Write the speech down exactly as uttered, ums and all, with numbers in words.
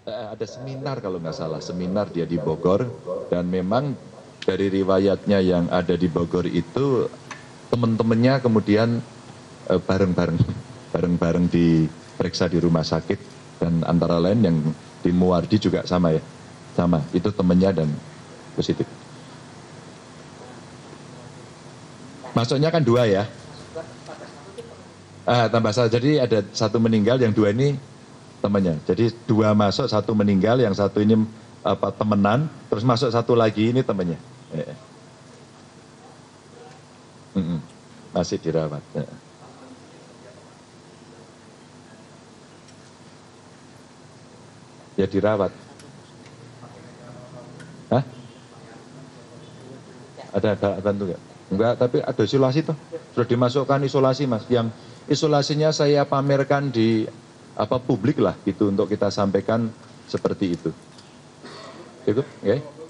Eh, ada seminar kalau nggak salah, seminar dia di Bogor, dan memang dari riwayatnya yang ada di Bogor itu teman-temannya kemudian eh, bareng-bareng bareng-bareng diperiksa di rumah sakit, dan antara lain yang di Muwardi juga sama ya, sama itu temannya dan positif. Masuknya kan dua ya, ah, tambah satu, jadi ada satu meninggal, yang dua ini temannya. Jadi dua masuk, satu meninggal, yang satu ini apa temenan, terus masuk satu lagi ini temannya. Eh, mm -mm. Masih dirawat. Eh. Ya dirawat. Hah? Ada ada bantu nggak? Enggak, tapi ada isolasi tuh. Sudah dimasukkan isolasi mas. Yang isolasinya saya pamerkan di apa publik lah gitu untuk kita sampaikan seperti itu. Cukup, oke? Okay?